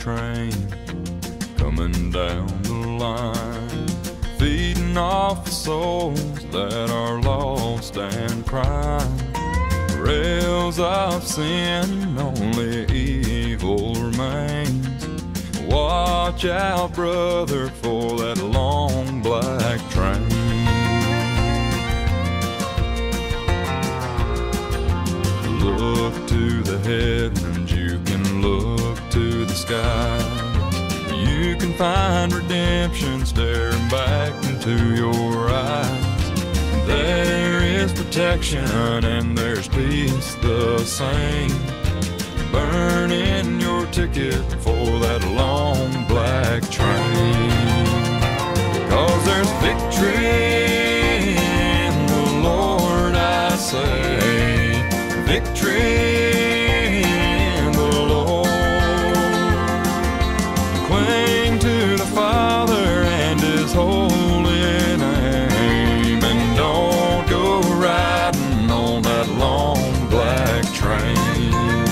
train coming down the line, feeding off the souls that are lost and crying. Rails of sin, only evil remains. Watch out, brother, for that long black train. Look to the heavens, you can look to the skies. You can find redemption staring back into your eyes. There is protection and there's peace the same. Burning your ticket for that long black train. 'Cause there's victory in the Lord, I say. Victory in the Lord. Cling to the Father and His holy name, and don't go riding on that long black train.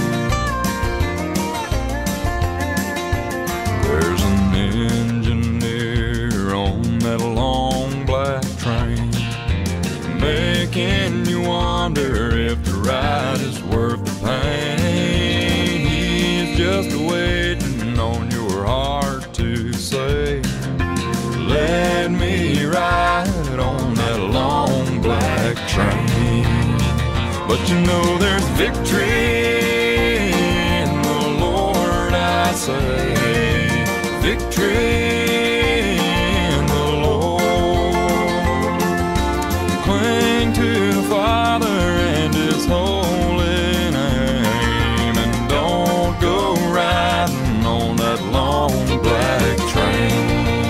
There's an engineer on that long black train, making you wonder if the ride is worth the pain. He's just waiting on your heart to say, let me ride on that long black train. But you know there's victory in the Lord, I say. Victory in the Lord. Cling to the Father and His holy name, and don't go riding on that long black train.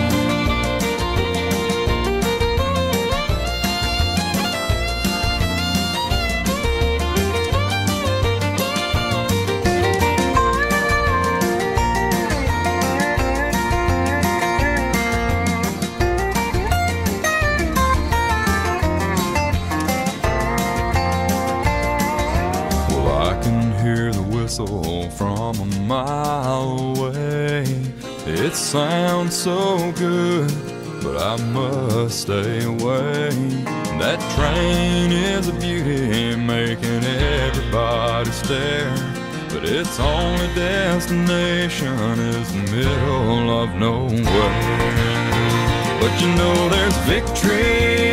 From a mile away, it sounds so good, but I must stay away. That train is a beauty, making everybody stare, but its only destination is the middle of nowhere. But you know there's victory